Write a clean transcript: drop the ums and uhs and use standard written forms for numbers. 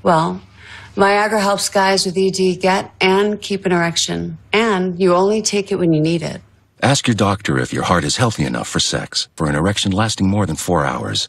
Well, Viagra helps guys with ED get and keep an erection. And you only take it when you need it. Ask your doctor if your heart is healthy enough for sex, for an erection lasting more than 4 hours.